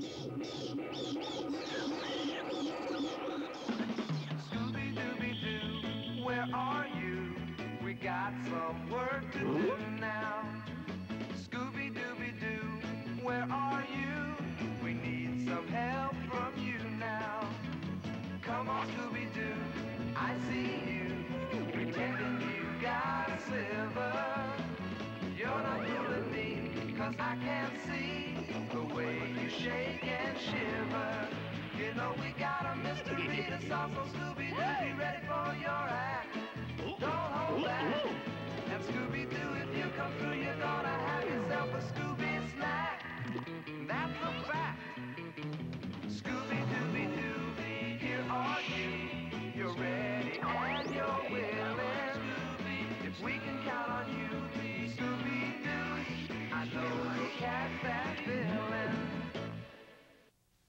Scooby Dooby Doo, where are you? We got some work to do now. Scooby Dooby Doo, where are you? We need some help from you now. Come on, Scooby Doo, I see you, pretending you got a sliver. You're not fooling me, 'cause I can't see the way you shake and shiver. You know we got a mystery to solve, so Scooby-Doo, be ready for your act. Don't hold back. And Scooby-Doo, if you come through, you're gonna have yourself a Scooby snack.